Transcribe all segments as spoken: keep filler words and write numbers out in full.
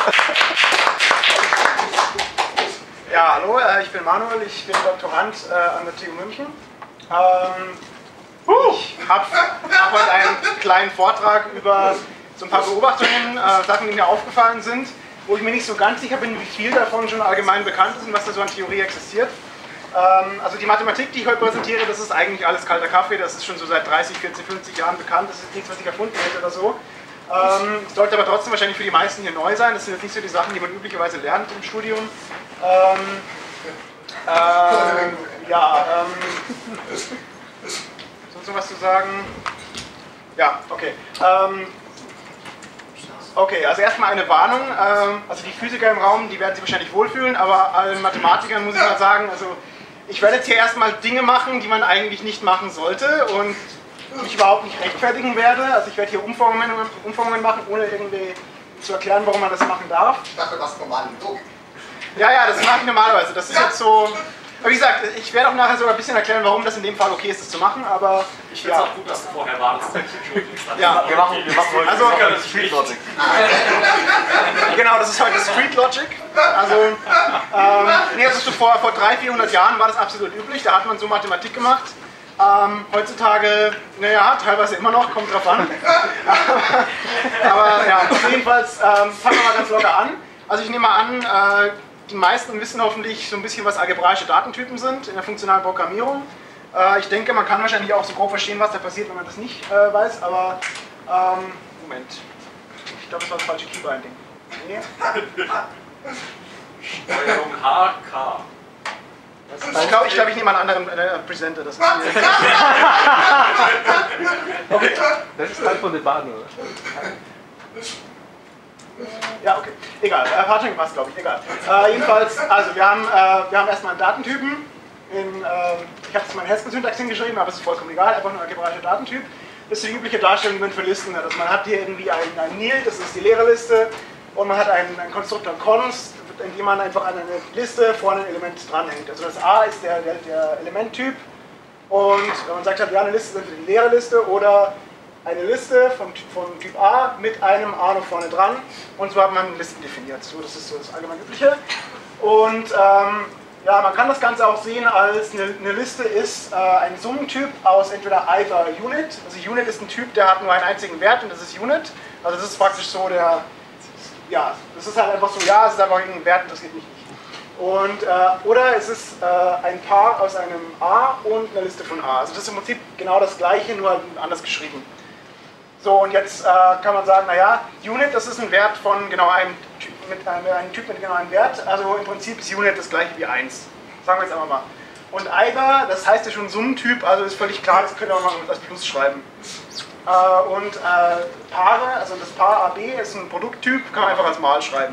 Ja, hallo, äh, ich bin Manuel, ich bin Doktorand äh, an der T U München. Ähm, ich habe hab heute einen kleinen Vortrag über so ein paar Beobachtungen, äh, Sachen, die mir aufgefallen sind, wo ich mir nicht so ganz sicher bin, wie viel davon schon allgemein bekannt ist und was da so an Theorie existiert. Ähm, also die Mathematik, die ich heute präsentiere, das ist eigentlich alles kalter Kaffee, das ist schon so seit dreißig, vierzig, fünfzig Jahren bekannt, das ist nichts, was ich erfunden hätte oder so. Ähm, sollte aber trotzdem wahrscheinlich für die meisten hier neu sein, das sind jetzt nicht so die Sachen, die man üblicherweise lernt im Studium. Ähm, äh, ja, ähm, sonst noch was zu sagen? Ja, okay. Ähm, okay, also erstmal eine Warnung. Ähm, also die Physiker im Raum, die werden sich wahrscheinlich wohlfühlen, aber allen Mathematikern muss ich mal sagen, also ich werde jetzt hier erstmal Dinge machen, die man eigentlich nicht machen sollte und mich überhaupt nicht rechtfertigen werde. Also ich werde hier Umformungen, Umformungen machen, ohne irgendwie zu erklären, warum man das machen darf. Ich dachte, das ist normal in Logik. Ja, ja, das mache ich normalerweise. Das ist jetzt so. Aber wie gesagt, ich werde auch nachher sogar ein bisschen erklären, warum das in dem Fall okay ist, das zu machen, aber. Ich finde es ja. auch gut, dass du vorher wartest. Ja, wir machen, wir machen heute also, das Street Logic. Genau, das ist heute Street Logic. Also, ähm, nee, also so vor, vor dreihundert, vierhundert Jahren war das absolut üblich, da hat man so Mathematik gemacht. Ähm, heutzutage, naja, teilweise immer noch, kommt drauf an. aber, aber ja, jedenfalls ähm, fangen wir mal ganz locker an. Also ich nehme mal an, äh, die meisten wissen hoffentlich so ein bisschen, was algebraische Datentypen sind in der funktionalen Programmierung. Äh, ich denke, man kann wahrscheinlich auch so grob verstehen, was da passiert, wenn man das nicht äh, weiß, aber ähm, Moment. Ich glaube, das war das falsche Keybinding. Nee. Steuerung H K. Ich glaube, ich, glaub, ich nehme einen anderen äh, Presenter. Das ist okay. Das ist Teil von der Bahn, oder? Ja, okay. Egal. Äh, hat schon gepasst, glaube ich. Egal. Äh, jedenfalls, also wir haben, äh, wir haben erstmal einen Datentypen. In, äh, ich habe jetzt meinen Haskell-Syntax hingeschrieben, aber es ist vollkommen egal. Einfach nur ein algebraischer Datentyp. Das ist die übliche Darstellung, die man für Listen hat. Also man hat hier irgendwie ein, ein Nil, das ist die leere Liste. Und man hat einen, einen Konstruktor Const, in dem man einfach an eine Liste vorne ein Element dranhängt. Also das A ist der, der, der Elementtyp. Und wenn man sagt, ja, eine Liste ist eine leere Liste oder eine Liste von, von Typ A mit einem A noch vorne dran und so hat man Listen definiert. So, das ist so das allgemein übliche. Und ähm, ja, man kann das Ganze auch sehen als eine, eine Liste ist äh, ein Summentyp aus entweder either Unit, also Unit ist ein Typ, der hat nur einen einzigen Wert und das ist Unit. Also das ist praktisch so der, ja, das ist halt einfach so, ja, es ist einfach irgendein Wert, das geht mich nicht. Und, äh, oder es ist äh, ein Paar aus einem A und einer Liste von A. Also das ist im Prinzip genau das gleiche, nur anders geschrieben. So, und jetzt äh, kann man sagen, naja, Unit, das ist ein Wert von genau einem Typ mit einem, einem Typ mit genau einem Wert. Also im Prinzip ist Unit das gleiche wie eins. Sagen wir jetzt einfach mal. Und either, das heißt ja schon Summentyp, also ist völlig klar, das können wir mal als Plus schreiben. Äh, und äh, Paare, also das Paar A B ist ein Produkttyp, kann man einfach als Mal schreiben.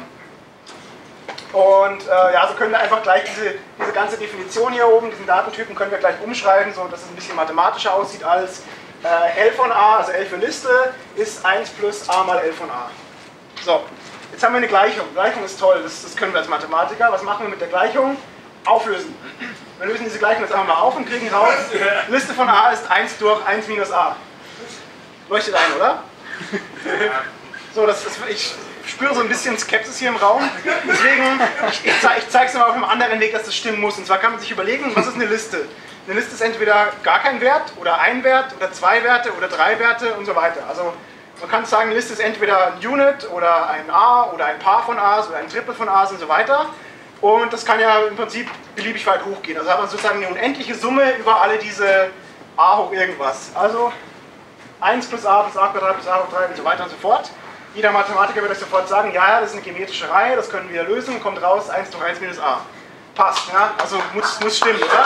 Und äh, ja, so können wir einfach gleich diese, diese ganze Definition hier oben, diesen Datentypen können wir gleich umschreiben, so dass es ein bisschen mathematischer aussieht als äh, L von A, also L für Liste, ist eins plus A mal L von A. So, jetzt haben wir eine Gleichung. Gleichung ist toll, das, das können wir als Mathematiker. Was machen wir mit der Gleichung? Auflösen. Wir lösen diese Gleichung jetzt einfach mal auf und kriegen raus, Liste von A ist eins durch eins minus A. Leuchtet ein, oder? So, das ist, ich spüre so ein bisschen Skepsis hier im Raum. Deswegen, ich, ich zeige es mal auf einem anderen Weg, dass das stimmen muss. Und zwar kann man sich überlegen, was ist eine Liste? Eine Liste ist entweder gar kein Wert oder ein Wert oder zwei Werte oder drei Werte und so weiter. Also man kann sagen, eine Liste ist entweder ein Unit oder ein A oder ein Paar von A's oder ein Triple von A's und so weiter. Und das kann ja im Prinzip beliebig weit hochgehen. Also hat man sozusagen eine unendliche Summe über alle diese A hoch irgendwas. Also eins plus A plus A Quadrat plus A hoch drei und so weiter und so fort. Jeder Mathematiker wird euch sofort sagen, ja, ja, das ist eine geometrische Reihe, das können wir lösen, kommt raus, eins durch eins minus A. Passt, ja? Also muss, muss stimmen, oder?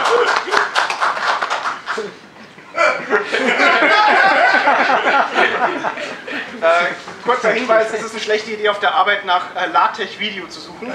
äh, kurzer Hinweis, es ist eine schlechte Idee, auf der Arbeit nach äh, LaTeX-Video zu suchen.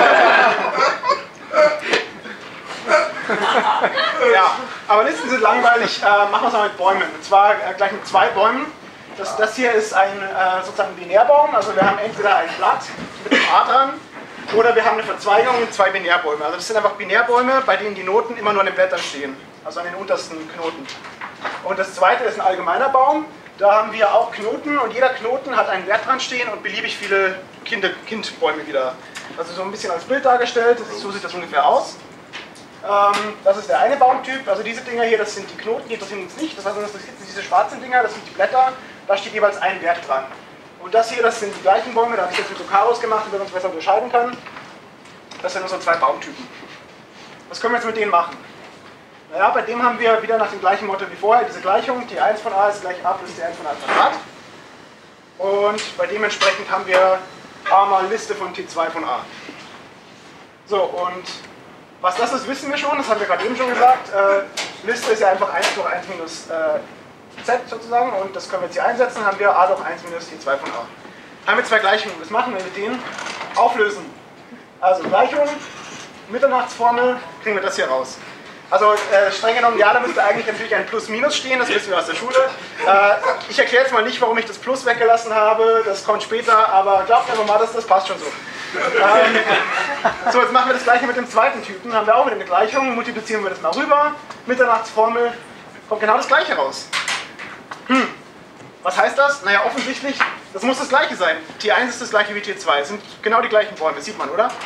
Ja, aber Listen sind langweilig, äh, machen wir es mal mit Bäumen. Und zwar äh, gleich mit zwei Bäumen. Das, das hier ist ein äh, sozusagen Binärbaum, also wir haben entweder ein Blatt mit dem A dran oder wir haben eine Verzweigung mit zwei Binärbäume. Also das sind einfach Binärbäume, bei denen die Noten immer nur an den Blättern stehen, also an den untersten Knoten. Und das zweite ist ein allgemeiner Baum, da haben wir auch Knoten und jeder Knoten hat einen Wert dran stehen und beliebig viele Kinder, Kindbäume wieder. Also so ein bisschen als Bild dargestellt, das ist, so sieht das ungefähr aus. Ähm, das ist der eine Baumtyp, also diese Dinger hier, das sind die Knoten, die interessieren uns nicht. Das heißt, das sind diese schwarzen Dinger, das sind die Blätter, da steht jeweils ein Wert dran. Und das hier, das sind die gleichen Bäume, da habe ich jetzt mit so Karos gemacht, damit man es besser unterscheiden kann. Das sind unsere zwei Baumtypen. Was können wir jetzt mit denen machen? Naja, bei dem haben wir wieder nach dem gleichen Motto wie vorher diese Gleichung, T eins von a ist gleich a plus T eins von a Quadrat. Und bei dementsprechend haben wir a mal Liste von T zwei von a. So, und was das ist, wissen wir schon, das haben wir gerade eben schon gesagt. Äh, Liste ist ja einfach eins durch eins minus äh, z sozusagen, und das können wir jetzt hier einsetzen, haben wir a durch eins minus T zwei von a. Haben wir zwei Gleichungen, was machen wir mit denen? Auflösen. Also Gleichung, Mitternachtsformel, kriegen wir das hier raus. Also äh, streng genommen, ja, da müsste eigentlich natürlich ein Plus-Minus stehen, das wissen wir aus der Schule. Äh, ich erkläre jetzt mal nicht, warum ich das Plus weggelassen habe, das kommt später, aber glaubt mir mal, das, das passt schon so. Ähm, so, jetzt machen wir das gleiche mit dem zweiten Typen, haben wir auch wieder eine Gleichung, multiplizieren wir das mal rüber, Mitternachtsformel, kommt genau das gleiche raus. Hm. Was heißt das? Naja, offensichtlich, das muss das gleiche sein. T eins ist das gleiche wie T zwei, es sind genau die gleichen Bäume, sieht man, oder?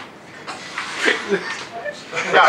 Ja.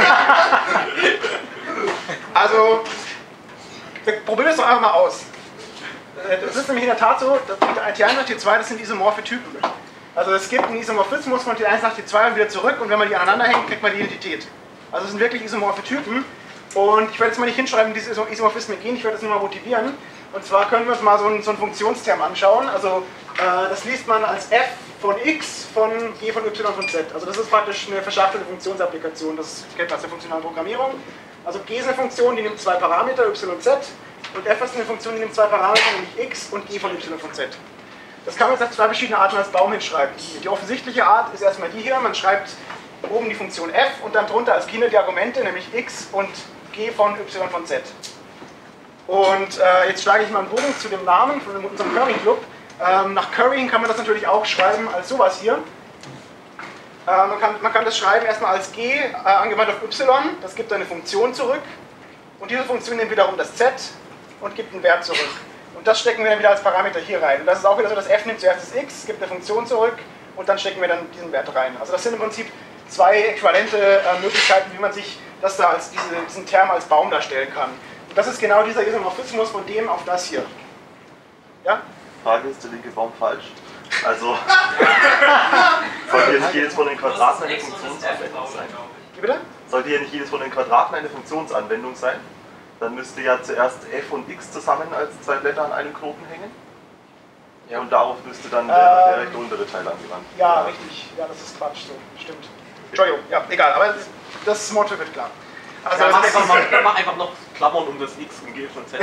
Also, wir probieren es doch einfach mal aus. Das ist nämlich in der Tat so, T eins nach T zwei, das sind isomorphe Typen. Also es gibt einen Isomorphismus von T eins nach T zwei und wieder zurück, und wenn man die aneinander hängt, kriegt man die Identität. Also es sind wirklich isomorphe Typen, und ich werde jetzt mal nicht hinschreiben, wie diese Isomorphismen gehen, ich werde das nur mal motivieren. Und zwar können wir uns mal so einen, so einen Funktionsterm anschauen. Also äh, das liest man als f von x von g von y von z. Also das ist praktisch eine verschachtelte Funktionsapplikation, das kennt man aus der funktionalen Programmierung. Also g ist eine Funktion, die nimmt zwei Parameter, y und z, und f ist eine Funktion, die nimmt zwei Parameter, nämlich x und g von y von z. Das kann man jetzt auf zwei verschiedene Arten als Baum hinschreiben. Die offensichtliche Art ist erstmal die hier, man schreibt oben die Funktion f und dann drunter als Kinder die Argumente, nämlich x und g von y von z. Und äh, jetzt schlage ich mal einen Bogen zu dem Namen von unserem Currying Club. Ähm, nach Currying kann man das natürlich auch schreiben als sowas hier. Äh, man, kann, man kann das schreiben erstmal als g, äh, angewandt auf y, das gibt eine Funktion zurück. Und diese Funktion nimmt wiederum das z und gibt einen Wert zurück. Und das stecken wir dann wieder als Parameter hier rein. Und das ist auch wieder so, das f nimmt zuerst das x, gibt eine Funktion zurück und dann stecken wir dann diesen Wert rein. Also das sind im Prinzip zwei äquivalente äh, Möglichkeiten, wie man sich das da als diese, diesen Term als Baum darstellen kann. Und das ist genau dieser Isomorphismus von dem auf das hier. Ja? Frage, ist der linke Baum falsch? Also, sollte hier nicht jedes von den Quadraten eine Funktionsanwendung sein? Wie bitte? Sollte hier nicht jedes von den Quadraten eine Funktionsanwendung sein? Dann müsste ja zuerst f und x zusammen als zwei Blätter an einem Knoten hängen. Ja. Und darauf müsste dann der, ähm, der rechte untere Teil angewandt werden. Ja, richtig. Ja, das ist Quatsch, so. Stimmt. Entschuldigung, ja, egal, aber das, das Motto wird klar. Also, ja, das mach, ist einfach mal, mach einfach noch Klammern um das X und G von Z.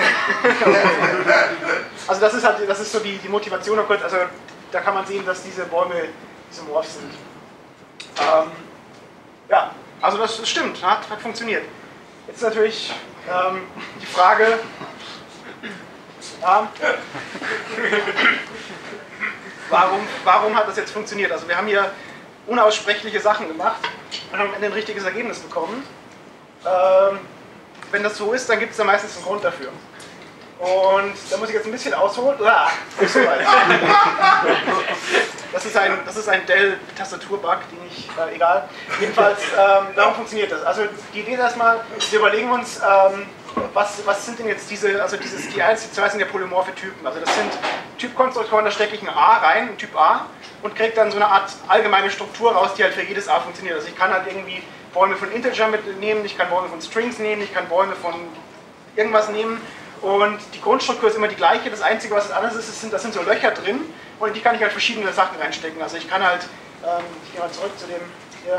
Also das ist halt, das ist so die, die Motivation noch kurz, also da kann man sehen, dass diese Bäume isomorph sind. Ähm, ja, also das, das stimmt, hat, hat funktioniert. Jetzt natürlich ähm, die Frage, ja, warum, warum hat das jetzt funktioniert? Also wir haben hier unaussprechliche Sachen gemacht und haben am Ende ein richtiges Ergebnis bekommen. Ähm, wenn das so ist, dann gibt es da meistens einen Grund dafür. Und da muss ich jetzt ein bisschen ausholen. Ah, so das ist ein, das ist ein Dell-Tastatur-Bug, den ich, äh, egal. Jedenfalls, ähm, darum funktioniert das. Also die Idee ist erstmal, wir überlegen uns, ähm, was, was sind denn jetzt diese, also dieses T eins, T zwei sind ja polymorphe Typen. Also das sind Typkonstruktoren, da stecke ich ein A rein, ein Typ A, und kriege dann so eine Art allgemeine Struktur raus, die halt für jedes A funktioniert. Also ich kann halt irgendwie Bäume von Integer mitnehmen, ich kann Bäume von Strings nehmen, ich kann Bäume von irgendwas nehmen. Und die Grundstruktur ist immer die gleiche, das Einzige, was anders ist, das sind, das sind so Löcher drin, und in die kann ich halt verschiedene Sachen reinstecken. Also ich kann halt, ähm, ich gehe mal zurück zu dem hier.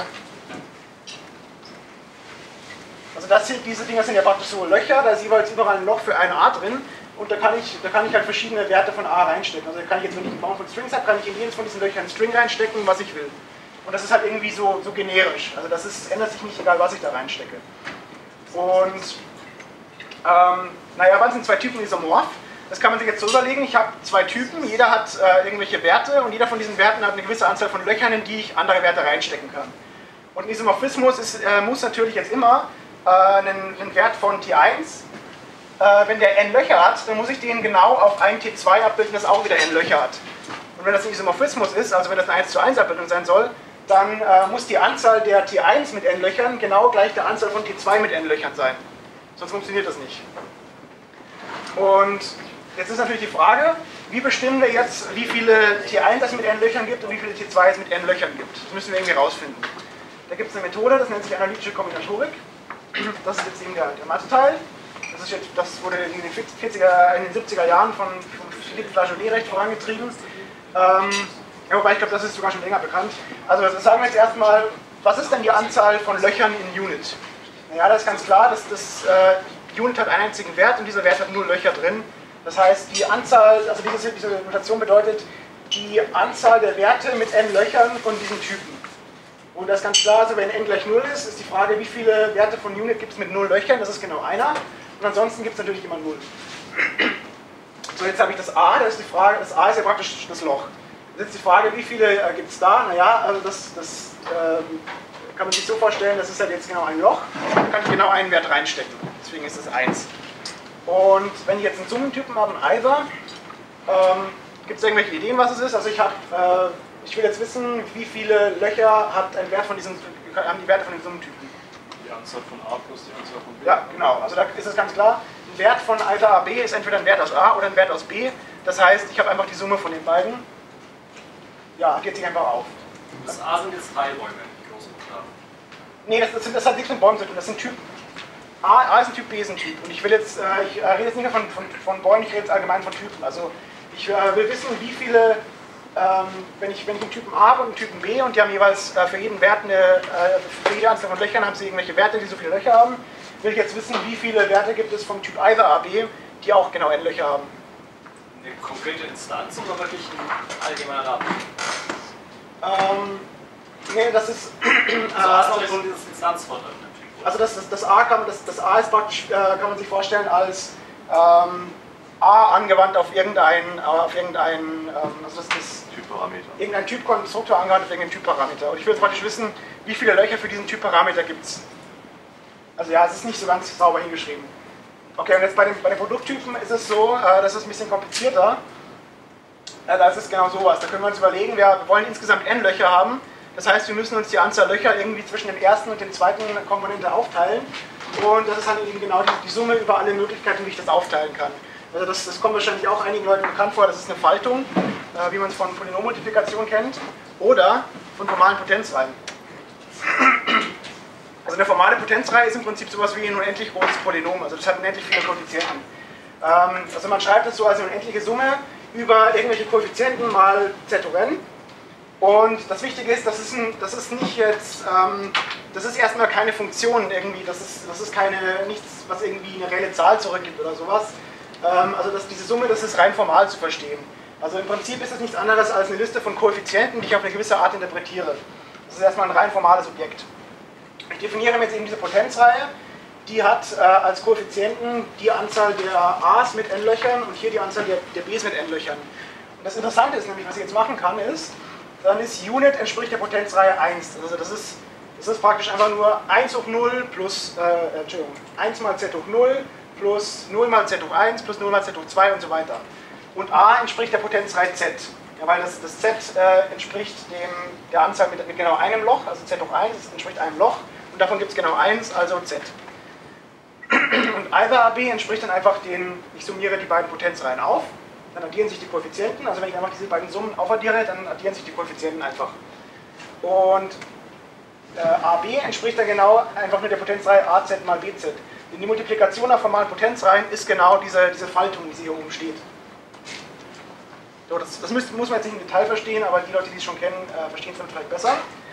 Also das hier, diese Dinger sind ja praktisch so Löcher, da ist jeweils überall ein Loch für ein A drin, und da kann ich, da kann ich halt verschiedene Werte von A reinstecken. Also da kann ich jetzt, wenn ich einen Baum von Strings habe, kann ich in jedes von diesen Löchern einen String reinstecken, was ich will. Und das ist halt irgendwie so, so generisch, also das ist, ändert sich nicht, egal was ich da reinstecke. Und ähm, naja, wann sind zwei Typen isomorph? Das kann man sich jetzt so überlegen, ich habe zwei Typen, jeder hat äh, irgendwelche Werte, und jeder von diesen Werten hat eine gewisse Anzahl von Löchern, in die ich andere Werte reinstecken kann. Und ein Isomorphismus ist, äh, muss natürlich jetzt immer äh, einen, einen Wert von T eins, äh, wenn der n Löcher hat, dann muss ich den genau auf ein T zwei abbilden, das auch wieder n Löcher hat. Und Und wenn das ein Isomorphismus ist, also wenn das eine eins zu eins Abbildung sein soll, dann äh, muss die Anzahl der T eins mit n Löchern genau gleich der Anzahl von T zwei mit n Löchern sein. Sonst funktioniert das nicht. Und jetzt ist natürlich die Frage, wie bestimmen wir jetzt, wie viele T eins es mit n Löchern gibt und wie viele T zwei es mit n Löchern gibt. Das müssen wir irgendwie rausfinden. Da gibt es eine Methode, das nennt sich analytische Kombinatorik. Das ist jetzt eben der, der Mathe-Teil. Das, ist jetzt, das wurde in den, vierziger, in den siebziger Jahren von, von Philippe Flageolet recht vorangetrieben. Ähm, ja, wobei ich glaube, das ist sogar schon länger bekannt. Also das sagen wir jetzt erstmal, was ist denn die Anzahl von Löchern in Unit? Naja, das ist ganz klar, dass das äh, Unit hat einen einzigen Wert und dieser Wert hat null Löcher drin. Das heißt, die Anzahl, also diese, diese Notation bedeutet die Anzahl der Werte mit n Löchern von diesem Typen. Und das ist ganz klar, also wenn n gleich null ist, ist die Frage, wie viele Werte von Unit gibt es mit null Löchern, das ist genau einer. Und ansonsten gibt es natürlich immer null. So, jetzt habe ich das A, das ist die Frage, das A ist ja praktisch das Loch. Jetzt ist die Frage, wie viele äh, gibt es da? Naja, also das, das ähm, kann man sich so vorstellen, das ist halt jetzt genau ein Loch, da kann ich genau einen Wert reinstecken, deswegen ist es eins. Und wenn ich jetzt einen Summentypen habe, ein Either, ähm, gibt es irgendwelche Ideen, was es ist? Also ich habe, äh, ich will jetzt wissen, wie viele Löcher hat ein Wert von diesen, haben die Werte von den Summentypen? Die Anzahl von A plus die Anzahl von B. Ja, genau, also da ist es ganz klar, ein Wert von Either A B ist entweder ein Wert aus A oder ein Wert aus B, das heißt, ich habe einfach die Summe von den beiden. Ja, geht sich einfach auf. Das A sind jetzt Teilräume, die großen Buchstaben. Nee, das, das, sind, das hat nichts mit Bäumen zu tun, das sind Typen. A, A ist ein Typ, B ist ein Typ. Und ich will jetzt, äh, ich äh, rede jetzt nicht mehr von, von, von Bäumen, ich rede jetzt allgemein von Typen. Also ich äh, will wissen, wie viele, ähm, wenn, ich, wenn ich einen Typen A habe und einen Typen B und die haben jeweils äh, für jeden Wert eine, äh, für jede Anzahl von Löchern haben sie irgendwelche Werte, die so viele Löcher haben, will ich jetzt wissen, wie viele Werte gibt es vom Typ Either A B, die auch genau n Löcher haben. Eine konkrete Instanz oder wirklich ein allgemeiner Daten? Ähm, nee, das ist... Also A ist auch so dieses Instanzwort. Also das, das, das, A kann man, das, das A ist praktisch, äh, kann man sich vorstellen als ähm, A angewandt auf irgendeinen, auf irgendeinen, ähm, also das ist Typparameter. Irgendein Typkonstruktor angewandt auf irgendeinen Typparameter. Und ich will jetzt praktisch wissen, wie viele Löcher für diesen Typparameter gibt es. Also ja, es ist nicht so ganz sauber hingeschrieben. Okay, und jetzt bei den, bei den Produkttypen ist es so, äh, das ist ein bisschen komplizierter. Äh, da ist es genau sowas. Da können wir uns überlegen, wir wollen insgesamt n Löcher haben. Das heißt, wir müssen uns die Anzahl Löcher irgendwie zwischen dem ersten und dem zweiten Komponente aufteilen. Und das ist dann eben genau die, die Summe über alle Möglichkeiten, wie ich das aufteilen kann. Also das, das kommt wahrscheinlich auch einigen Leuten bekannt vor, das ist eine Faltung, äh, wie man es von Polynommultiplikation kennt, oder von formalen Potenzreihen. Also eine formale Potenzreihe ist im Prinzip sowas wie ein unendlich großes Polynom, also das hat unendlich viele Koeffizienten. Ähm, also man schreibt es so als eine unendliche Summe über irgendwelche Koeffizienten mal Z hoch n. Und das Wichtige ist, das ist, ein, das ist nicht jetzt, ähm, das ist erstmal keine Funktion irgendwie, das ist, das ist keine, nichts, was irgendwie eine reelle Zahl zurückgibt oder sowas. Ähm, also das, diese Summe, das ist rein formal zu verstehen. Also im Prinzip ist es nichts anderes als eine Liste von Koeffizienten, die ich auf eine gewisse Art interpretiere. Das ist erstmal ein rein formales Objekt. Ich definiere jetzt eben diese Potenzreihe, die hat äh, als Koeffizienten die Anzahl der A's mit n Löchern und hier die Anzahl der, der B's mit n Löchern. Und das Interessante ist nämlich, was ich jetzt machen kann, ist, dann ist Unit entspricht der Potenzreihe eins. Also das ist, das ist praktisch einfach nur eins hoch null plus, äh, Entschuldigung, eins mal z hoch null plus null mal z hoch eins plus null mal z hoch zwei und so weiter. Und A entspricht der Potenzreihe z. Ja, weil das, das z äh, entspricht dem, der Anzahl mit, mit genau einem Loch, also z hoch eins entspricht einem Loch und davon gibt es genau eins, also z. Und Either A B entspricht dann einfach den, ich summiere die beiden Potenzreihen auf. Dann addieren sich die Koeffizienten, also wenn ich einfach diese beiden Summen aufaddiere, dann addieren sich die Koeffizienten einfach. Und äh, A B entspricht dann genau einfach nur der Potenzreihe A Z mal B Z. Denn die Multiplikation auf formalen Potenzreihen ist genau diese, diese Faltung, die hier oben steht. So, das das müsst, muss man jetzt nicht im Detail verstehen, aber die Leute, die es schon kennen, äh, verstehen es dann vielleicht besser.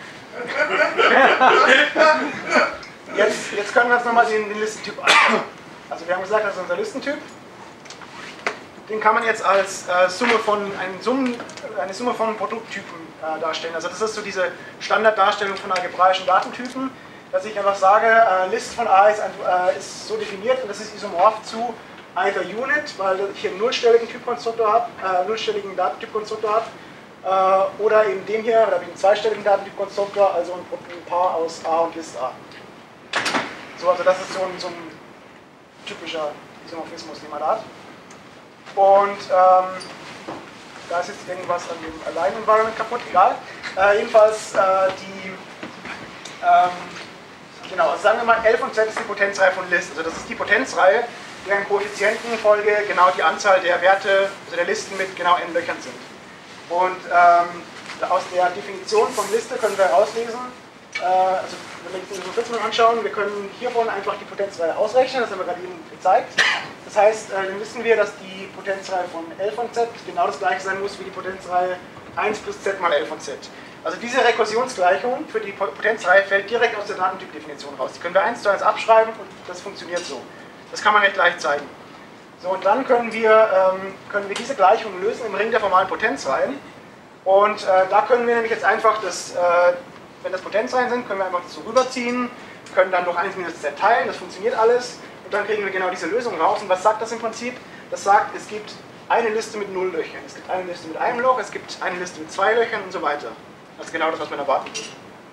Jetzt, jetzt können wir uns nochmal den, den Listentyp anschauen. Also wir haben gesagt, das ist unser Listentyp. Den kann man jetzt als äh, Summe von, eine, Summe, eine Summe von Produkttypen äh, darstellen. Also das ist so diese Standarddarstellung von algebraischen Datentypen, dass ich einfach sage, äh, List von A ist, ein, äh, ist so definiert und das ist isomorph zu Either Unit, weil ich hier einen nullstelligen Typkonstruktor habe, äh, nullstelligen Datentypkonstruktor habe, äh, oder eben dem hier, oder einen zweistelligen Datentypkonstruktor, also ein, ein Paar aus A und List A. So, also das ist so ein, so ein typischer Isomorphismus, den man da hat. Und ähm, da ist jetzt irgendwas an dem Align-Environment kaputt, egal. Äh, jedenfalls äh, die, ähm, genau, also sagen wir mal, L von Z ist die Potenzreihe von List. Also das ist die Potenzreihe, deren Koeffizientenfolge genau die Anzahl der Werte, also der Listen mit genau n Löchern sind. Und ähm, aus der Definition von Liste können wir herauslesen, äh, also wenn wir uns den Isomorphismus anschauen, wir können hiervon einfach die Potenzreihe ausrechnen, das haben wir gerade eben gezeigt. Das heißt, äh, dann wissen wir, dass die Potenzreihe von L von Z genau das gleiche sein muss wie die Potenzreihe eins plus Z mal L von Z. Also diese Rekursionsgleichung für die Potenzreihe fällt direkt aus der Datentypdefinition raus. Die können wir eins zu eins abschreiben und das funktioniert so. Das kann man recht leicht zeigen. So, und dann können wir, ähm, können wir diese Gleichung lösen im Ring der formalen Potenzreihen. Und äh, da können wir nämlich jetzt einfach, das, äh, wenn das Potenzreihen sind, können wir einfach das so rüberziehen, können dann durch eins minus Z teilen, das funktioniert alles. Und dann kriegen wir genau diese Lösung raus. Und was sagt das im Prinzip? Das sagt, es gibt eine Liste mit null Löchern, es gibt eine Liste mit einem Loch, es gibt eine Liste mit zwei Löchern und so weiter. Das ist genau das, was man erwarten würde.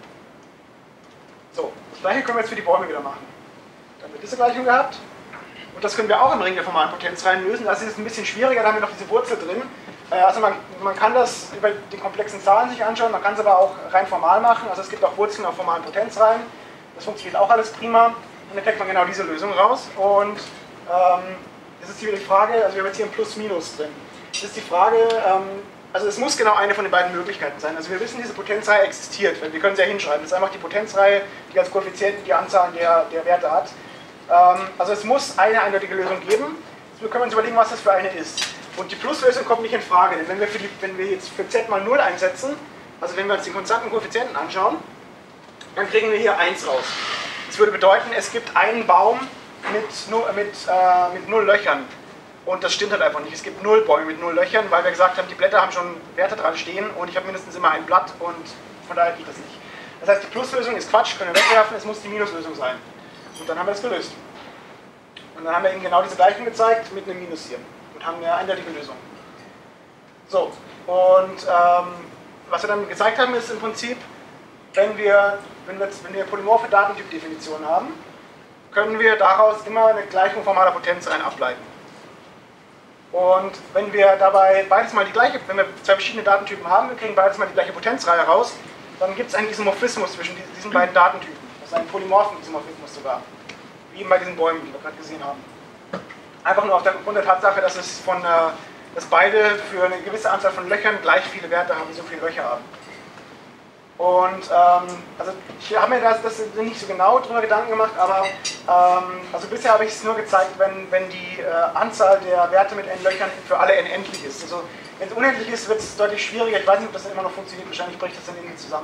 So, das gleiche können wir jetzt für die Bäume wieder machen. Dann haben wir diese Gleichung gehabt. Und das können wir auch im Ring der formalen Potenzreihen lösen. Das ist jetzt ein bisschen schwieriger, da haben wir noch diese Wurzel drin. Also man, man kann das über die komplexen Zahlen sich anschauen, man kann es aber auch rein formal machen. Also es gibt auch Wurzeln auf formalen Potenzreihen. Das funktioniert auch alles prima. Und dann kriegt man genau diese Lösung raus. Und ähm, das ist hier die Frage, also wir haben jetzt hier ein Plus-Minus drin. Das ist die Frage, ähm, also es muss genau eine von den beiden Möglichkeiten sein. Also wir wissen, diese Potenzreihe existiert, weil wir können sie ja hinschreiben. Das ist einfach die Potenzreihe, die als Koeffizienten die Anzahl der, der Werte hat. Ähm, also es muss eine eindeutige Lösung geben. Jetzt können wir uns überlegen, was das für eine ist. Und die Pluslösung kommt nicht in Frage, denn wenn wir, für die, wenn wir jetzt für Z mal null einsetzen, also wenn wir uns den konstanten Koeffizienten anschauen, dann kriegen wir hier eins raus. Das würde bedeuten, es gibt einen Baum mit, mit, äh, mit null Löchern. Und das stimmt halt einfach nicht. Es gibt null Bäume mit null Löchern, weil wir gesagt haben, die Blätter haben schon Werte dran stehen und ich habe mindestens immer ein Blatt und von daher geht das nicht. Das heißt, die Pluslösung ist Quatsch, können wir wegwerfen, es muss die Minuslösung sein. Und dann haben wir das gelöst. Und dann haben wir Ihnen genau diese Gleichung gezeigt mit einem Minus hier. Und haben eine eindeutige Lösung. So, und ähm, was wir dann gezeigt haben, ist im Prinzip, wenn wir, wenn wir, wenn wir polymorphe Datentypdefinitionen haben, können wir daraus immer eine Gleichung formaler Potenzreihen ableiten. Und wenn wir dabei beides mal die gleiche, wenn wir zwei verschiedene Datentypen haben, wir kriegen beides mal die gleiche Potenzreihe raus, dann gibt es einen Isomorphismus zwischen diesen beiden Datentypen. Das ist ein polymorphen Isomorphismus sogar. Wie eben bei diesen Bäumen, die wir gerade gesehen haben. Einfach nur aufgrund der Tatsache, dass, es von, dass beide für eine gewisse Anzahl von Löchern gleich viele Werte haben, die so viele Löcher haben. Und ähm, also ich habe mir das, das nicht so genau darüber Gedanken gemacht, aber ähm, also bisher habe ich es nur gezeigt, wenn, wenn die äh, Anzahl der Werte mit n Löchern für alle n endlich ist. Also wenn es unendlich ist, wird es deutlich schwieriger. Ich weiß nicht, ob das dann immer noch funktioniert, wahrscheinlich bricht das dann irgendwie zusammen.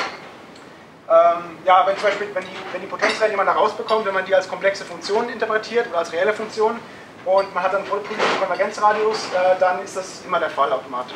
Ähm, ja, wenn zum Beispiel wenn die, wenn die Potenzreihe, die man da rausbekommt, wenn man die als komplexe Funktion interpretiert oder als reelle Funktion und man hat dann einen positiven Konvergenzradius, äh, dann ist das immer der Fall automatisch.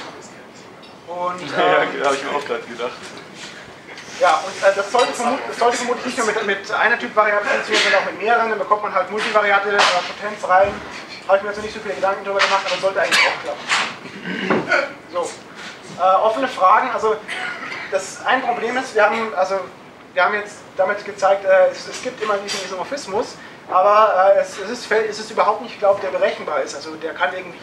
Und, ähm, ja, habe ich mir auch gerade gedacht. Ja, und äh, das, sollte vermutlich, das sollte vermutlich nicht nur mit, mit einer Typvariable funktionieren, sondern auch mit mehreren. Dann bekommt man halt multivariate äh, Potenzreihen. Habe ich mir jetzt noch nicht so viele Gedanken darüber gemacht, aber sollte eigentlich auch klappen. So, äh, offene Fragen. Also das ein Problem ist, wir haben, also, wir haben jetzt damit gezeigt, äh, es, es gibt immer diesen Isomorphismus, aber äh, es, es, ist, es ist überhaupt nicht geglaubt, der berechenbar ist. Also der kann irgendwie.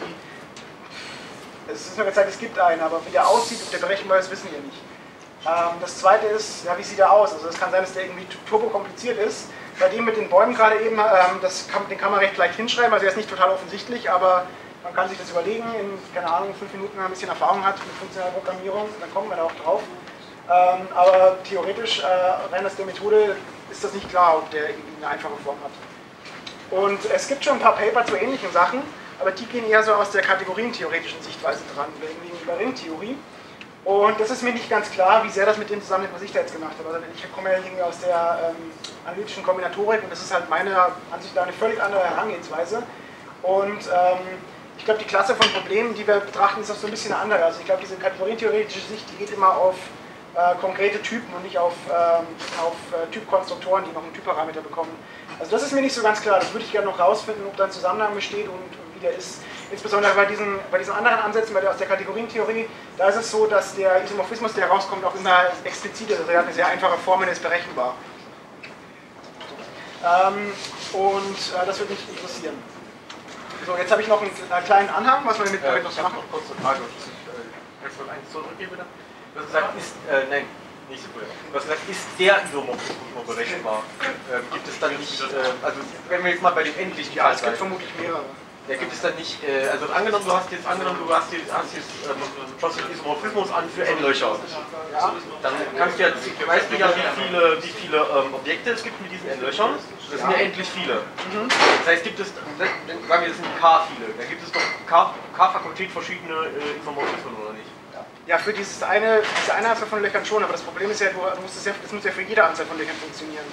Es ist nur gezeigt, es gibt einen, aber wie der aussieht, ob der berechenbar ist, wissen wir nicht. Ähm, das zweite ist, ja, wie sieht er aus? Also es kann sein, dass der irgendwie turbo kompliziert ist. Bei dem mit den Bäumen gerade eben, ähm, das kann, den kann man recht leicht hinschreiben, also er ist nicht total offensichtlich, aber man kann sich das überlegen, in, keine Ahnung, fünf Minuten, wenn man ein bisschen Erfahrung hat mit funktionaler Programmierung, dann kommt man da auch drauf. Ähm, aber theoretisch, äh, rein aus der Methode, ist das nicht klar, ob der irgendwie eine einfache Form hat. Und es gibt schon ein paar Paper zu ähnlichen Sachen, aber die gehen eher so aus der kategorientheoretischen Sichtweise dran, irgendwie über Ringtheorie. Und das ist mir nicht ganz klar, wie sehr das mit dem zusammenhängt, was ich da jetzt gemacht habe. Also ich komme ja irgendwie aus der ähm, analytischen Kombinatorik und das ist halt meiner Ansicht nach eine völlig andere Herangehensweise. Und ähm, ich glaube, die Klasse von Problemen, die wir betrachten, ist auch so ein bisschen eine andere. Also ich glaube, diese kategorientheoretische Sicht, die geht immer auf äh, konkrete Typen und nicht auf, ähm, auf äh, Typkonstruktoren, die noch einen Typparameter bekommen. Also das ist mir nicht so ganz klar. Das würde ich gerne noch rausfinden, ob da ein Zusammenhang besteht und, und wie der ist. Insbesondere bei diesen, bei diesen anderen Ansätzen, bei der, aus der Kategorientheorie, da ist es so, dass der Isomorphismus, der rauskommt, auch immer explizit ist. Also er hat eine sehr einfache Formel, ist berechenbar. Ähm, und äh, das würde mich interessieren. So, jetzt habe ich noch einen, einen kleinen Anhang, was wir mit damit noch Ich so habe machen. noch kurz eine Frage. Kannst du noch eins zurückgeben, bitte? Du hast gesagt, ist, äh, nein, nicht so cool. Du hast gesagt, ist der Isomorphismus nur berechenbar? Ähm, gibt es dann nicht, äh, also wenn wir jetzt mal bei dem endlichen Ja, Fall es gibt sein. vermutlich mehrere. Ja, gibt es dann nicht, äh, also angenommen, du hast jetzt, angenommen, du hast jetzt, hast jetzt ähm, schaust den Isomorphismus an für N-Löcher. Ja. Dann kannst du ja, weißt du ja, wie viele, wie viele ähm, Objekte es gibt mit diesen N-Löchern. Das sind ja endlich viele. Mhm. Das heißt, gibt es, dann sagen wir, das sind K viele. Dann gibt es doch K, K-Fakultät verschiedene äh, Isomorphismen, oder nicht? Ja, für dieses eine, diese eine Anzahl von Löchern schon, aber das Problem ist ja, du musst das, ja, das muss ja für jede Anzahl von Löchern funktionieren.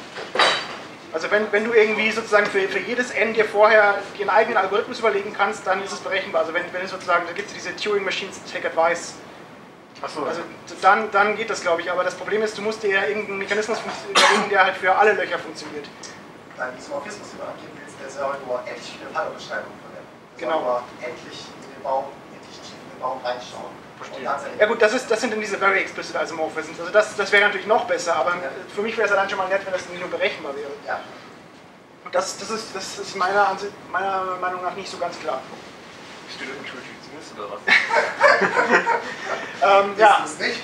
Also wenn, wenn du irgendwie sozusagen für, für jedes N dir vorher den eigenen Algorithmus überlegen kannst, dann ist es berechenbar. Also wenn, wenn es sozusagen, da gibt es diese Turing Machines Take Advice. Achso. Also dann, dann geht das, glaube ich, aber das Problem ist, du musst dir ja irgendeinen Mechanismus überlegen, der halt für alle Löcher funktioniert. Dein Isomorphismus übergeben willst, der soll nur endlich viele Fallbeschreibungen verwenden. Der Genau. soll nur endlich in den Baum, endlich tief in den Baum reinschauen. Verstehe. Ja gut, das, ist, das sind dann diese very explicit Isomorphisms. Also das, das wäre natürlich noch besser, aber für mich wäre es dann schon mal nett, wenn das nicht nur berechenbar wäre. Ja. Und das, das, ist, das ist meiner, Ansicht, meiner Meinung nach nicht so ganz klar. Bist du denn Intuitionist oder was? ähm, ja, Ist es nicht?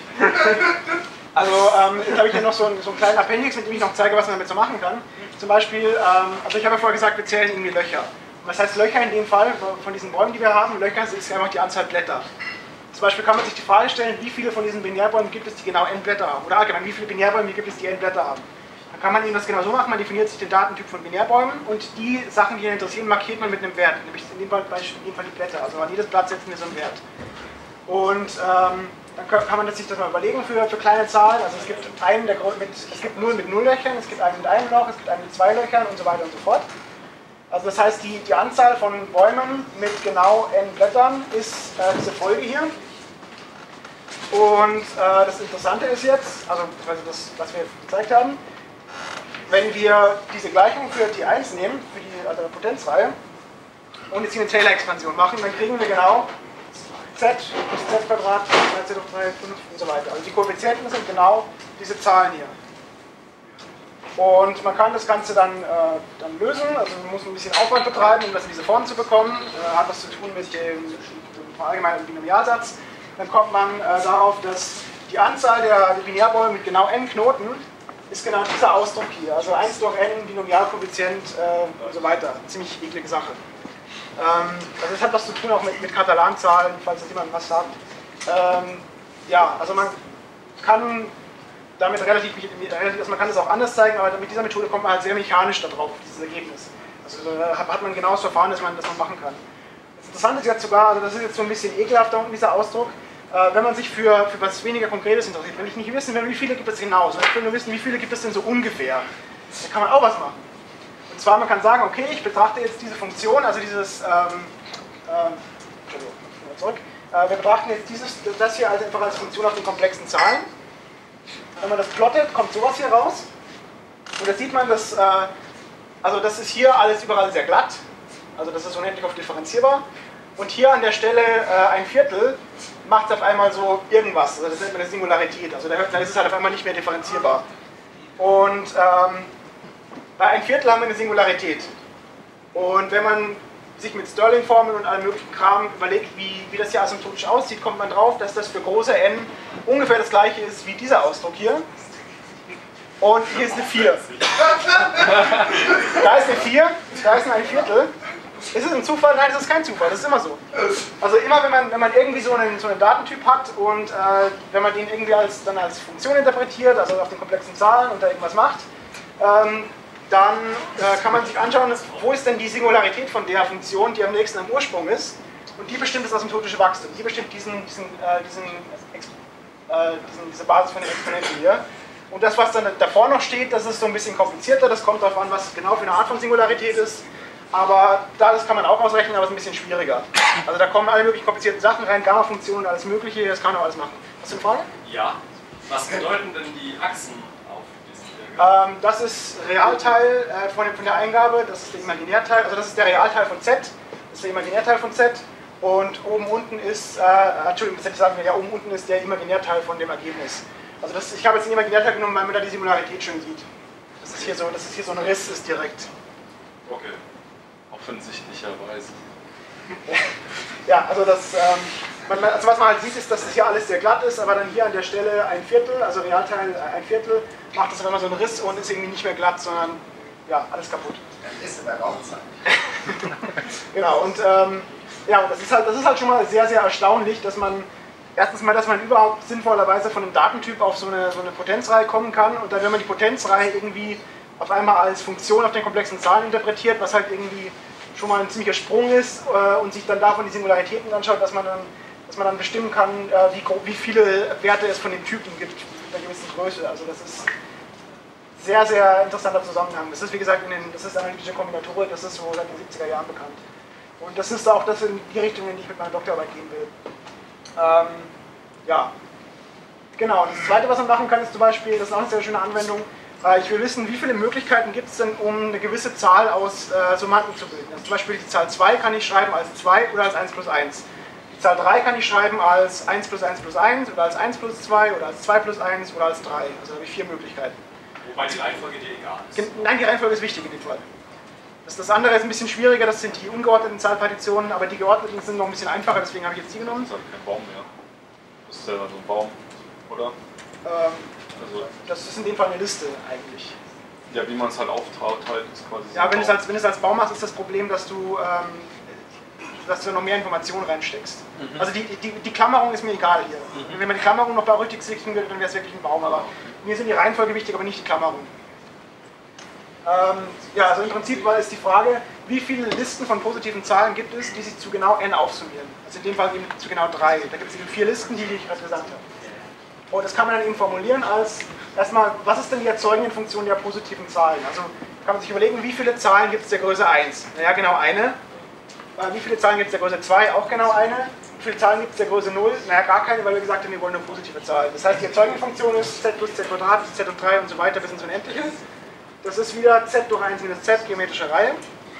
also ähm, jetzt habe ich hier noch so einen, so einen kleinen Appendix, mit dem ich noch zeige, was man damit so machen kann. Zum Beispiel, ähm, also ich habe ja vorher gesagt, wir zählen irgendwie Löcher. Und was heißt Löcher in dem Fall, von diesen Bäumen, die wir haben? Löcher ist einfach die Anzahl Blätter. Zum Beispiel kann man sich die Frage stellen, wie viele von diesen Binärbäumen gibt es, die genau n Blätter haben? Oder allgemein, wie viele Binärbäume gibt es, die n Blätter haben? Dann kann man eben das genau so machen, man definiert sich den Datentyp von Binärbäumen und die Sachen, die ihn interessieren, markiert man mit einem Wert, nämlich in dem Fall, in dem Fall die Blätter. Also an jedes Blatt setzen wir so einen Wert. Und ähm, dann kann man sich das mal überlegen für, für kleine Zahlen. Also es gibt einen, der mit, es gibt null mit null Löchern, es gibt einen mit einem Loch, es gibt einen mit zwei Löchern und so weiter und so fort. Also das heißt, die, die Anzahl von Bäumen mit genau n Blättern ist äh, diese Folge hier. Und äh, das Interessante ist jetzt, also das, was wir gezeigt haben, wenn wir diese Gleichung für T eins nehmen, für die also Potenzreihe, und jetzt hier eine Taylor-Expansion machen, dann kriegen wir genau z plus z Quadrat, drei z hoch drei, fünf und so weiter. Also die Koeffizienten sind genau diese Zahlen hier. Und man kann das Ganze dann, äh, dann lösen, also man muss ein bisschen Aufwand betreiben, um das in diese Form zu bekommen. Äh, hat was zu tun mit dem, dem allgemeinen Binomialsatz. Dann kommt man äh, darauf, dass die Anzahl der, der Binärbäume mit genau n Knoten ist genau dieser Ausdruck hier. Also eins durch n, Binomialkoeffizient äh, und so weiter. Ziemlich eklige Sache. Ähm, also das hat was zu tun auch mit, mit Katalanzahlen, falls das jemand was sagt. Ähm, ja, also man kann damit relativ, also man kann das auch anders zeigen, aber mit dieser Methode kommt man halt sehr mechanisch darauf, auf dieses Ergebnis. Also da hat man genau das Verfahren, das man, das man machen kann. Das Interessante ist jetzt sogar, also das ist jetzt so ein bisschen ekelhafter unten dieser Ausdruck, äh, wenn man sich für, für was weniger Konkretes interessiert, wenn ich nicht wissen will, wie viele gibt es genau, sondern ich will nur wissen, wie viele gibt es denn so ungefähr, dann kann man auch was machen. Und zwar, man kann sagen, okay, ich betrachte jetzt diese Funktion, also dieses, ähm, ähm, Entschuldigung, zurück, äh, wir betrachten jetzt dieses, das hier also einfach als Funktion auf den komplexen Zahlen. Wenn man das plottet, kommt sowas hier raus. Und da sieht man, dass, äh, also das ist hier alles überall sehr glatt. Also das ist unendlich oft differenzierbar. Und hier an der Stelle äh, ein Viertel macht es auf einmal so irgendwas. Also das nennt man eine Singularität. Also da, da ist es halt auf einmal nicht mehr differenzierbar. Und ähm, bei ein Viertel haben wir eine Singularität. Und wenn man sich mit Stirling-Formeln und allem möglichen Kram überlegt, wie, wie das hier asymptotisch aussieht, kommt man drauf, dass das für große N ungefähr das gleiche ist wie dieser Ausdruck hier. Und hier ist eine vier. Da ist eine vier, da ist ein Viertel. Ist es ein Zufall? Nein, das ist kein Zufall, das ist immer so. Also immer, wenn man, wenn man irgendwie so einen, so einen Datentyp hat und äh, wenn man den irgendwie als, dann als Funktion interpretiert, also auf den komplexen Zahlen und da irgendwas macht, ähm, dann äh, kann man sich anschauen, wo ist denn die Singularität von der Funktion, die am nächsten am Ursprung ist. Und die bestimmt das asymptotische Wachstum. Die bestimmt diesen, diesen, äh, diesen, äh, diesen, diese Basis von den Exponenten hier. Und das, was dann davor noch steht, das ist so ein bisschen komplizierter. Das kommt darauf an, was genau für eine Art von Singularität ist. Aber das kann man auch ausrechnen, aber es ist ein bisschen schwieriger. Also da kommen alle möglichen komplizierten Sachen rein, Gamma-Funktionen, alles Mögliche, das kann man auch alles machen. Hast du eine Frage? Ja. Was bedeuten denn die Achsen auf diesem Diagramm? Ähm, das ist Realteil äh, von, von der Eingabe, das ist der Imaginärteil, also das ist der Realteil von Z, das ist der Imaginärteil von Z. Und oben unten ist, äh, Entschuldigung, das hätte ich sagen können, ja, oben unten ist der Imaginärteil von dem Ergebnis. Also das, ich habe jetzt den Imaginärteil genommen, weil man da die Singularität schön sieht. Das ist hier so, das ist hier so ein Riss, ist direkt. Okay. Offensichtlicherweise. Ja, also das, ähm, man, also was man halt sieht, ist, dass das hier alles sehr glatt ist, aber dann hier an der Stelle ein Viertel, also Realteil ein Viertel, macht das auf einmal so einen Riss und ist irgendwie nicht mehr glatt, sondern ja, alles kaputt. Ein Riss in der Raumzeit. Genau, und ähm, ja, das ist, halt, das ist halt schon mal sehr, sehr erstaunlich, dass man erstens mal, dass man überhaupt sinnvollerweise von einem Datentyp auf so eine, so eine Potenzreihe kommen kann und dann, wenn man die Potenzreihe irgendwie auf einmal als Funktion auf den komplexen Zahlen interpretiert, was halt irgendwie schon mal ein ziemlicher Sprung ist äh, und sich dann davon die Singularitäten anschaut, dass man dann, dass man dann bestimmen kann, äh, wie, wie viele Werte es von den Typen gibt mit einer gewissen Größe. Also das ist sehr, sehr interessanter Zusammenhang. Das ist, wie gesagt, in den, das ist analytische Kombinatorik, das ist so seit den siebziger Jahren bekannt. Und das ist auch das in die Richtung, in die ich mit meiner Doktorarbeit gehen will. Ähm, ja, genau. Das Zweite, was man machen kann, ist zum Beispiel, das ist auch eine sehr schöne Anwendung, ich will wissen, wie viele Möglichkeiten gibt es denn, um eine gewisse Zahl aus äh, Summanden zu bilden. Also zum Beispiel die Zahl zwei kann ich schreiben als zwei oder als eins plus eins. Die Zahl drei kann ich schreiben als eins plus eins plus eins oder als eins plus zwei oder als zwei plus eins oder als drei. Also habe ich vier Möglichkeiten. Wobei die Reihenfolge dir egal ist. Nein, die Reihenfolge ist wichtig in dem Fall. Das, das andere ist ein bisschen schwieriger, das sind die ungeordneten Zahlpartitionen, aber die geordneten sind noch ein bisschen einfacher, deswegen habe ich jetzt die genommen. Das ist halt kein Baum mehr. Das ist ja so ein Baum, oder? Ähm, Also, das ist in dem Fall eine Liste eigentlich. ja, wie man es halt aufteilt, ist quasi so Ja, ein wenn du es Baum. als, wenn du es als Baum machst, ist das Problem, dass du, ähm, dass du noch mehr Informationen reinsteckst. Mhm. Also die, die, die Klammerung ist mir egal hier. Mhm. Wenn man die Klammerung noch berücksichtigen würde, dann wäre es wirklich ein Baum. Aber mir sind die Reihenfolge wichtig, aber nicht die Klammerung. Ähm, ja, also im Prinzip war es die Frage, wie viele Listen von positiven Zahlen gibt es, die sich zu genau n aufsummieren. Also in dem Fall eben zu genau drei. Da gibt es eben vier Listen, die, die ich gerade gesagt habe. Und das kann man dann eben formulieren als, erstmal, was ist denn die erzeugende Funktion der positiven Zahlen? Also kann man sich überlegen, wie viele Zahlen gibt es der Größe eins? Naja, genau eine. Äh, wie viele Zahlen gibt es der Größe zwei? Auch genau eine. Wie viele Zahlen gibt es der Größe null? Naja, gar keine, weil wir gesagt haben, wir wollen nur positive Zahlen. Das heißt, die erzeugende Funktion ist z plus z Quadrat, z hoch drei und so weiter bis ins Unendliche. Das ist wieder z durch eins minus z, geometrische Reihe.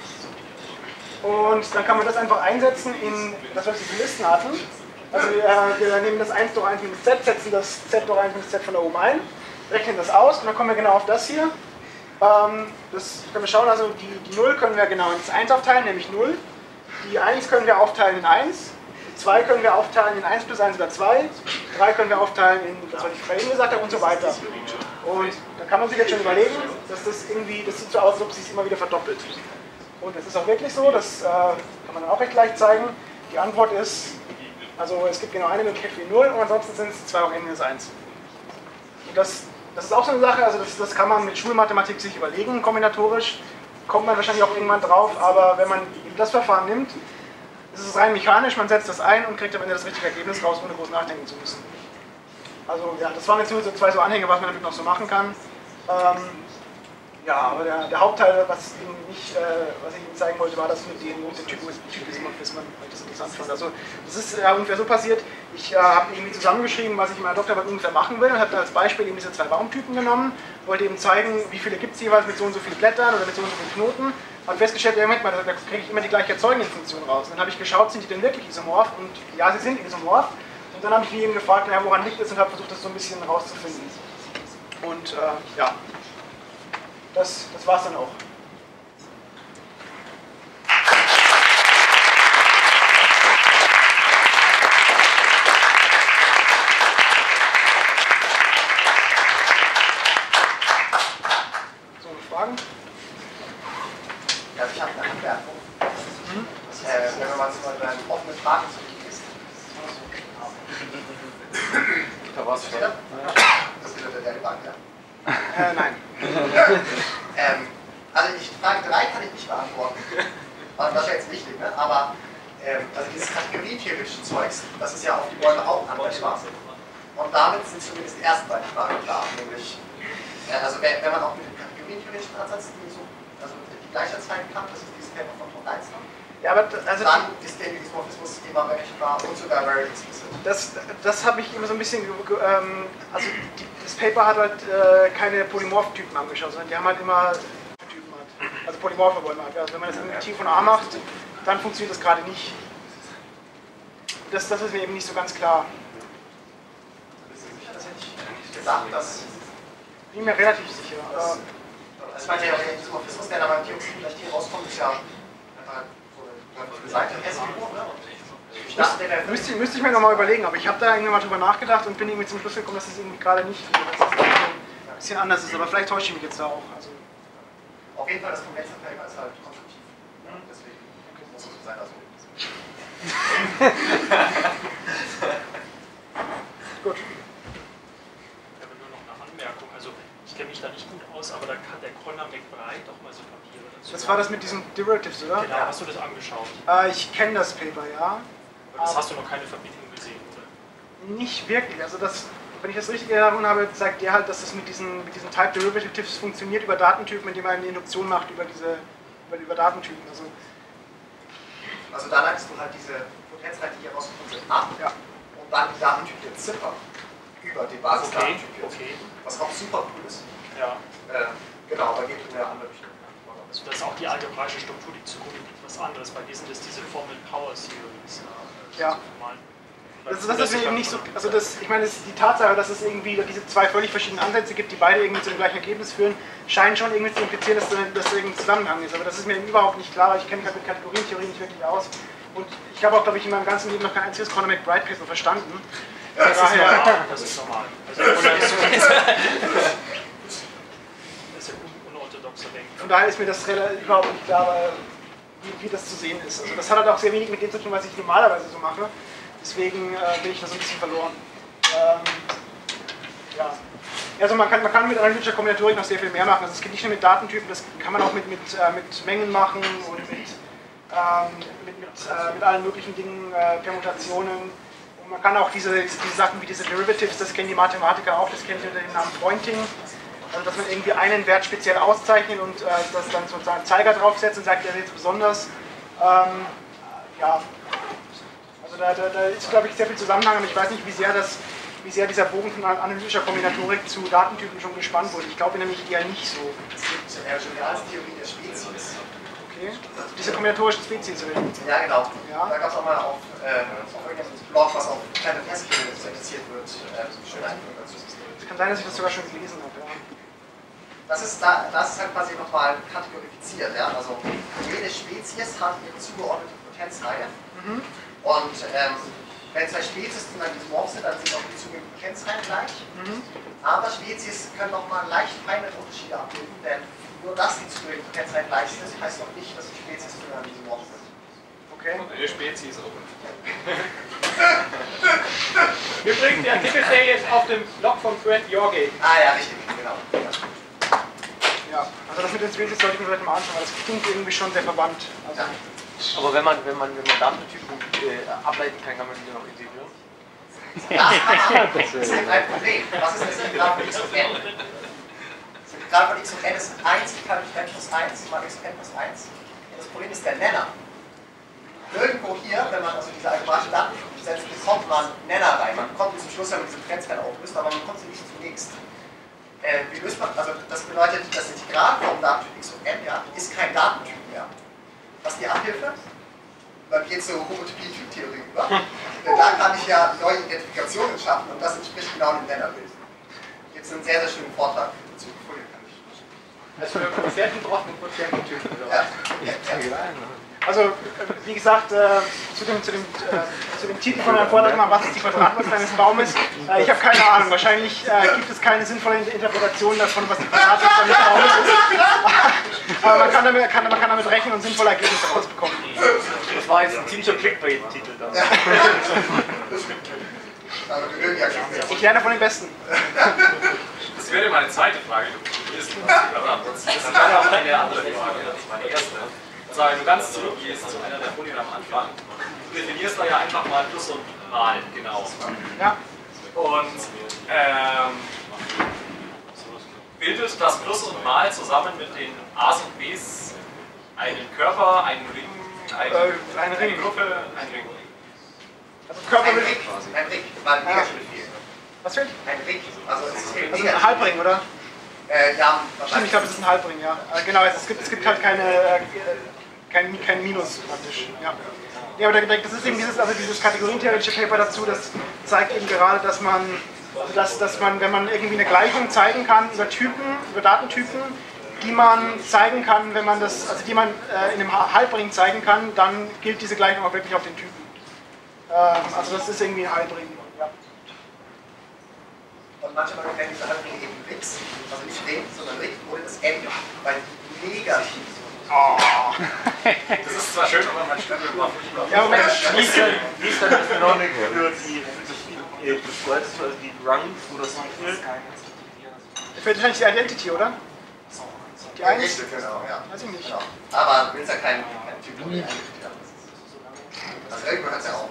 Und dann kann man das einfach einsetzen in das, was wir für Listen hatten. Also äh, wir nehmen das eins durch eins minus z, setzen das z durch eins minus z von da oben ein, rechnen das aus und dann kommen wir genau auf das hier. Ähm, das können wir schauen, also die, die null können wir genau in das eins aufteilen, nämlich null. Die eins können wir aufteilen in eins. Die zwei können wir aufteilen in eins plus eins oder zwei. Die drei können wir aufteilen in, das was ich vorhin gesagt habe, und so weiter. Und da kann man sich jetzt schon überlegen, dass das irgendwie, das sieht so aus, als ob es sich immer wieder verdoppelt. Und das ist auch wirklich so, das äh, kann man dann auch recht leicht zeigen. Die Antwort ist, also es gibt genau eine Möglichkeit für die null und ansonsten sind es zwei hoch n minus eins. Und das, das ist auch so eine Sache, also das, das kann man mit Schulmathematik sich überlegen, kombinatorisch. Kommt man wahrscheinlich auch irgendwann drauf, aber wenn man eben das Verfahren nimmt, ist es rein mechanisch, man setzt das ein und kriegt am Ende das richtige Ergebnis raus, ohne groß nachdenken zu müssen. Also ja, das waren jetzt nur so zwei so Anhänge, was man damit noch so machen kann. Ähm, ja, aber der, der Hauptteil, was, Ihnen nicht, äh, was ich Ihnen zeigen wollte, war das mit den, mit den Typismorphismen, weil ich das interessant fand. Also das ist äh, ungefähr so passiert, ich äh, habe irgendwie zusammengeschrieben, was ich in meiner Doktorarbeit ungefähr machen will und habe dann als Beispiel eben diese zwei Baumtypen genommen, wollte eben zeigen, wie viele gibt es jeweils mit so und so vielen Blättern oder mit so und so vielen Knoten. Habe festgestellt, ja, Moment mal, da kriege ich immer die gleiche Erzeugendenfunktion raus. Und dann habe ich geschaut, sind die denn wirklich isomorph? Und ja, sie sind isomorph. Und dann habe ich mich eben gefragt, naja, woran liegt es und habe versucht, das so ein bisschen rauszufinden. Und äh, ja, das, das war es dann auch. So, Fragen? Also ich habe eine Anmerkung. Mhm. Äh, wenn man so eine offene Frage zurückliest. Da war es schon. Das ist wieder der Debatte, ja? Äh, nein. ähm, also ich, Frage drei kann ich nicht beantworten. Also das ist jetzt wichtig, ne? Aber ähm, also dieses kategorietheoretische Zeugs, das ist ja auf die Bäume auch anwendbar. Und damit sind zumindest die ersten beiden Fragen klar. Nämlich, äh, also wenn, wenn man auch mit dem kategorietheoretischen Ansatz die, so, also die Gleichheit zeigen kann, das ist dieses Paper von Tom Leitzner. Ja, aber also dann ist der Isomorphismus immer berechenbar und sogar very explicit. Das, das habe ich immer so ein bisschen, ähm, also die, das Paper hat halt äh, keine Polymorph-Typen angeschaut, sondern die haben halt immer Typen hat. Also polymorphe Bäume hat. Also wenn man das in T von A macht, dann funktioniert das gerade nicht. Das, das ist mir eben nicht so ganz klar. Das hätte ich gesagt, dass... Ich bin mir relativ sicher. Das, also ich meine, der Isomorphismus, der da beim Dioxin vielleicht hier rauskommt, ist ja einfach so eine auf der Seite S P O, ne? Ich dachte, der wäre Müsste, müsste ich mir nochmal überlegen, aber ich habe da irgendwann mal drüber nachgedacht und bin irgendwie zum Schluss gekommen, dass das irgendwie gerade nicht dass das ein bisschen anders ist, aber vielleicht täusche ich mich jetzt da auch. Also auf jeden Fall, das Kondensverträger ist halt konstruktiv. Ne? Deswegen muss es so sein, also. gut. Ich habe nur noch eine Anmerkung. Also, ich kenne mich da nicht gut aus, aber da hat der Conor McBride auch mal so Papiere dazu. Das war das mit diesen Derivatives, oder? Genau, hast du das angeschaut? Äh, ich kenne das Paper, ja. Aber das hast du noch keine Verbindung gesehen, oder? Nicht wirklich. Also das, wenn ich das richtig in Erinnerung habe, zeigt der halt, dass das mit diesen, mit diesen Type Derivatives funktioniert über Datentypen, indem man eine Induktion macht über diese über, über Datentypen. Also, also da leitest du halt diese Potenzwerte, die hier rausgekommen sind, ab ja. und dann die Datentypen ziffern über die Basisdatentypen, Okay, okay. was auch super cool ist. Ja. Äh, genau, aber geht in eine andere Richtung. Also das ist auch die algebraische Struktur, die zugrunde liegt, was anderes. Bei diesen ist diese Formel Power Series. Äh, Ja. Das, das ist eben nicht so, also das, ich meine, das, die Tatsache, dass es irgendwie diese zwei völlig verschiedenen Ansätze gibt, die beide irgendwie zu dem gleichen Ergebnis führen, scheint schon irgendwie zu implizieren, dass das irgendein Zusammenhang ist. Aber das ist mir überhaupt nicht klar. Ich kenne mich halt mit Kategorientheorie nicht wirklich aus. Und ich habe auch, glaube ich, in meinem ganzen Leben noch kein einziges Conor McBride Paper verstanden. Ja, das, daher, ist normal. das ist normal. Also, das ist ja unorthodoxer Denken. Von daher ist mir das überhaupt nicht klar, wie, wie das zu sehen ist. Also das hat halt auch sehr wenig mit dem zu tun, was ich normalerweise so mache. Deswegen äh, bin ich da so ein bisschen verloren. Ähm, ja. Also man kann, man kann mit analytischer Kombinatorik noch sehr viel mehr machen. Also es geht nicht nur mit Datentypen, das kann man auch mit, mit, äh, mit Mengen machen und mit, ähm, mit, mit, äh, mit allen möglichen Dingen, äh, Permutationen. Und man kann auch diese, diese Sachen wie diese Derivatives, das kennen die Mathematiker auch, das kennen sie unter dem Namen Pointing. Also dass man irgendwie einen Wert speziell auszeichnet und äh, das dann sozusagen Zeiger draufsetzt und sagt, der ist jetzt besonders. Ähm, ja. Also da, da, da ist, glaube ich, sehr viel Zusammenhang, aber ich weiß nicht, wie sehr, das, wie sehr dieser Bogen von analytischer Kombinatorik zu Datentypen schon gespannt wurde. Ich glaube nämlich eher nicht so. Es gibt äh, Generalstheorie der Spezies. Okay. Also diese kombinatorischen Spezies. Ja, genau. Ja. Da gab es auch mal auf, äh, auf irgendeinem Blog, was auf kleine Testfälle zertifiziert wird, äh, schöne Einführung dazu. Es kann sein, dass ich das sogar schon gelesen habe. Ja. Das ist, da, das ist halt quasi nochmal kategorifiziert. Ja? Also jede Spezies hat ihre zugeordnete Potenzreihe. Mhm. Und ähm, wenn zwei Spezies zueinander isomorph sind, dann sind auch die zugehörigen Potenzreihen gleich. Mhm. Aber Spezies können nochmal leicht feinere Unterschiede abbilden, denn nur dass die zugehörigen Potenzreihen gleich sind, heißt noch nicht, dass die Spezies zueinander isomorph sind. Okay. Und eine Spezies auch. Übrigens, der Artikel steht jetzt auf dem Blog von Grant Yorgate. Ah ja, richtig, genau. Ja, also das mit den Spezies sollte ich mir vielleicht mal anschauen, weil das klingt irgendwie schon sehr verwandt. Also, Ja. Aber wenn man, wenn man, wenn man Datentypen äh, ableiten kann, kann man die noch integrieren. Das ist ein Problem. Was ist das Integral von x und n? Das Integral von x und n ist eins, ich kann nicht n plus eins mal x und n plus eins. Und das Problem ist der Nenner. Irgendwo hier, wenn man also diese algebraische Datentypen setzt, bekommt man Nenner rein. Man bekommt die zum Schluss, wenn man diese Potenzreihen auflöst, aber man bekommt sie nicht zunächst. Äh, wie löst man, also das bedeutet, das Integral vom Datentyp x und n ja, ist kein Datentyp mehr. Was ist die Abhilfe? Dann geht es zur Homotopie-Typ-Theorie über. Denn da kann ich ja neue Identifikationen schaffen und das entspricht genau dem Nennerbild. Gibt es einen sehr, sehr schönen Vortrag dazu. also für Quotienten braucht man Quotiententypen. Ja. Ja. Ja. Also, wie gesagt, äh, zu, dem, zu, dem, äh, zu dem Titel von meinem Vortrag mal, was ist die Quadratwurzel eines Baumes? Äh, ich habe keine Ahnung. Wahrscheinlich äh, gibt es keine sinnvolle Interpretation davon, was die Quadratwurzel eines Baumes ist. Aber man kann, damit, kann, man kann damit rechnen und sinnvolle Ergebnisse rausbekommen. Das war jetzt ein ziemlicher Clickbait-Titel dann. Ja. Also wir mögen ja Klickbait. Ich lerne von den Besten. Das wäre meine zweite Frage. Das ist ja auch eine andere Frage. Das ist meine erste. Also wenn du ganz zurückgehst zu einer der Folien am Anfang, du definierst da ja einfach mal Plus und Mal, genau. Ja. Und ähm, bildet das Plus und Mal zusammen mit den A's und B's einen Körper, einen Ring, einen, Äh, einen Ring. eine Gruppe, einen Ring. Also Ein Körper Rig, ein Rig, weil ein Negative fehlt. Was fehlt? Ein Rig, also es ist eben Also ein negativ. Halbring, oder? Äh, ja, Stimmt, ich glaube, es ist ein Halbring, ja. Äh, genau, es gibt, es gibt halt keine, äh, kein, kein Minus praktisch. Ja, ja aber das ist eben dieses, also dieses kategorientheoretische Paper dazu, das zeigt eben gerade, dass man, also dass, dass man, wenn man irgendwie eine Gleichung zeigen kann über Typen, über Datentypen, die man zeigen kann, wenn man das, also die man äh, in einem Halbring zeigen kann, dann gilt diese Gleichung auch wirklich auf den Typen. Ähm, also das ist irgendwie ein Halbring. Ja. Und manche Leute nennen diese Halbringe eben Rix, also nicht Ring, sondern Ring ohne das M, weil negativ. Oh. Das ist zwar schön, aber mein Studium war furchtbar. Ja, Moment. Wie ist denn, wie ist denn das Dynamik für die, die, äh, also die Ranks oder Sequel? Fällt wahrscheinlich die Identity, oder? Die eins? Richtig, genau, ja. Weiß ich nicht. Genau. Aber du willst ja keinen kein Typ ohne Identity haben. Also irgendwo hört es ja auch.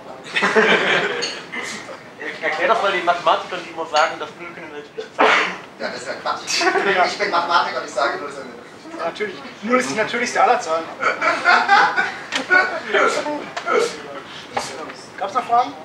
Erklär doch mal den Mathematikern, die immer sagen, dass Null können natürlich Zahlen. Ja, das ist ja Quatsch. Ich bin Mathematiker und ich sage, Null ist eine Ja, natürlich. Null ist die natürlichste aller Zahlen. Gab es noch Fragen?